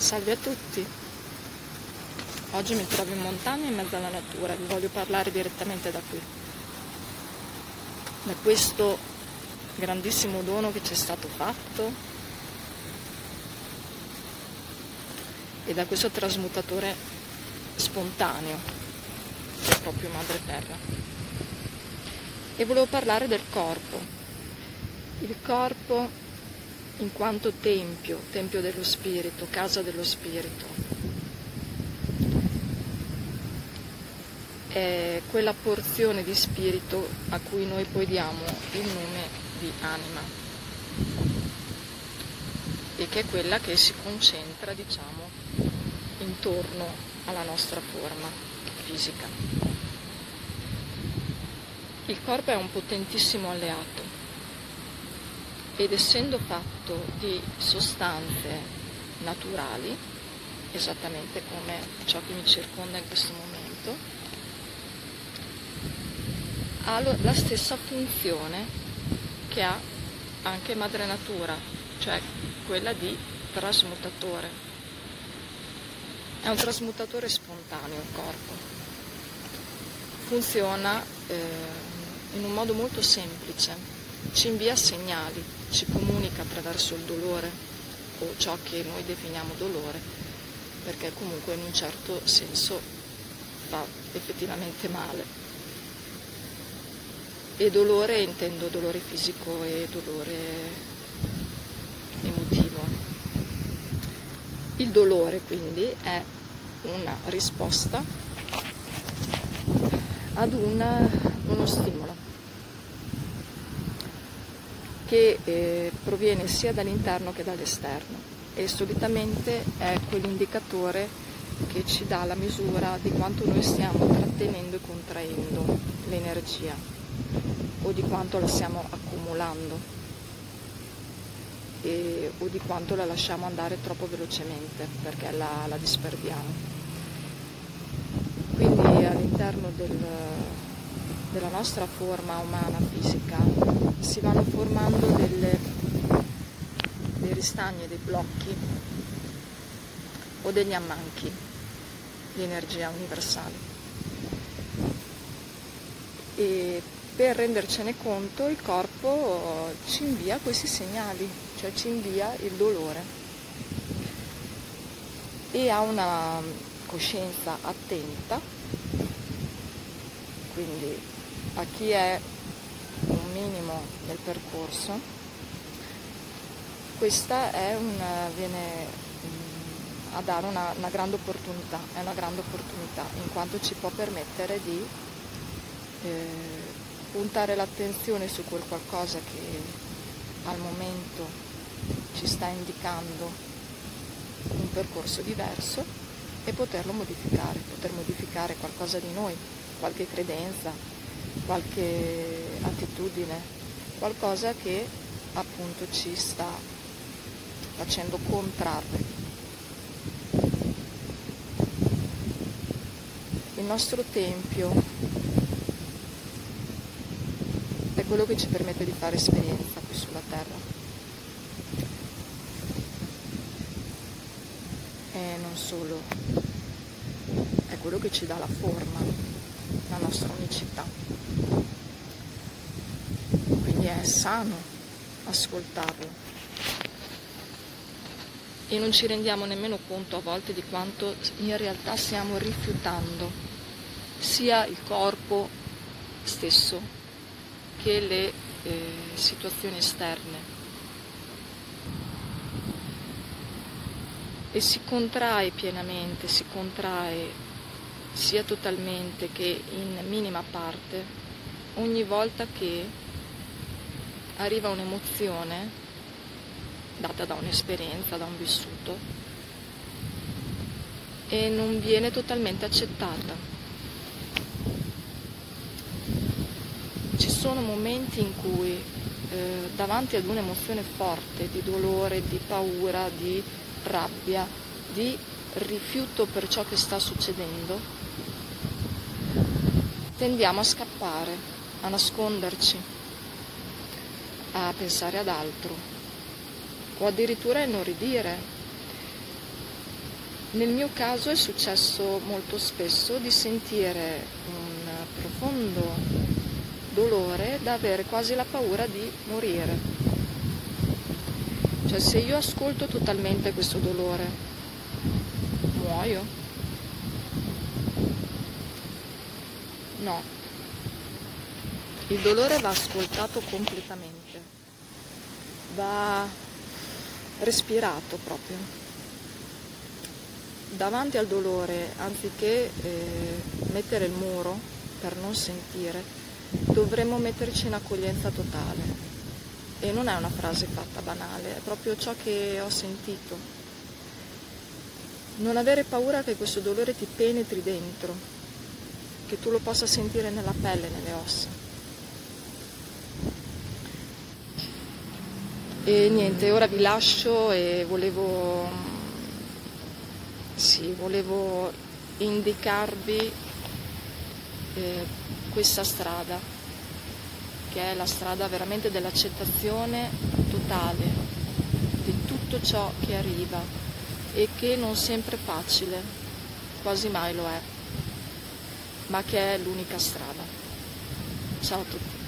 Salve a tutti, oggi mi trovo in montagna in mezzo alla natura e vi voglio parlare direttamente da qui, da questo grandissimo dono che ci è stato fatto e da questo trasmutatore spontaneo che è proprio Madre Terra. E volevo parlare del corpo, il corpo in quanto tempio dello spirito, casa dello spirito. È quella porzione di spirito a cui noi poi diamo il nome di anima e che è quella che si concentra, diciamo, intorno alla nostra forma fisica. Il corpo è un potentissimo alleato ed essendo fatto di sostanze naturali, esattamente come ciò che mi circonda in questo momento, ha la stessa funzione che ha anche Madre Natura, cioè quella di trasmutatore. È un trasmutatore spontaneo il corpo. Funziona in un modo molto semplice. Ci invia segnali, ci comunica attraverso il dolore o ciò che noi definiamo dolore, perché comunque in un certo senso fa effettivamente male. E dolore intendo dolore fisico e dolore emotivo. Il dolore quindi è una risposta ad uno stimolo che proviene sia dall'interno che dall'esterno e solitamente è quell'indicatore che ci dà la misura di quanto noi stiamo trattenendo e contraendo l'energia o di quanto la stiamo accumulando o di quanto la lasciamo andare troppo velocemente perché la disperdiamo. Quindi all'interno della nostra forma umana fisica si vanno formando dei ristagni, dei blocchi o degli ammanchi di energia universale. E per rendercene conto il corpo ci invia questi segnali, cioè ci invia il dolore e ha una coscienza attenta, quindi a chi è un minimo del percorso, questa viene a dare una grande opportunità, è una grande opportunità in quanto ci può permettere di puntare l'attenzione su quel qualcosa che al momento ci sta indicando un percorso diverso e poterlo modificare, poter modificare qualcosa di noi, qualche credenza, qualche attitudine, qualcosa che appunto ci sta facendo contrarre. Il nostro tempio è quello che ci permette di fare esperienza qui sulla Terra e non solo, è quello che ci dà la forma, la nostra unicità. Quindi è sano ascoltarlo e non ci rendiamo nemmeno conto a volte di quanto in realtà stiamo rifiutando sia il corpo stesso che le situazioni esterne e si contrae pienamente, si contrae sia totalmente che in minima parte ogni volta che arriva un'emozione data da un'esperienza, da un vissuto e non viene totalmente accettata. Ci sono momenti in cui davanti ad un'emozione forte di dolore, di paura, di rabbia, di rifiuto per ciò che sta succedendo, tendiamo a scappare, a nasconderci, a pensare ad altro o addirittura a inorridire Nel mio caso è successo molto spesso di sentire un profondo dolore da avere quasi la paura di morire. Cioè, se io ascolto totalmente questo dolore, muoio? No. Il dolore va ascoltato completamente, va respirato proprio. Davanti al dolore, anziché mettere il muro per non sentire, dovremmo metterci in accoglienza totale. E non è una frase fatta banale, è proprio ciò che ho sentito. Non avere paura che questo dolore ti penetri dentro, che tu lo possa sentire nella pelle, nelle ossa. E niente, ora vi lascio e volevo indicarvi questa strada, che è la strada veramente dell'accettazione totale di tutto ciò che arriva e che non sempre è facile, quasi mai lo è, ma che è l'unica strada. Ciao a tutti.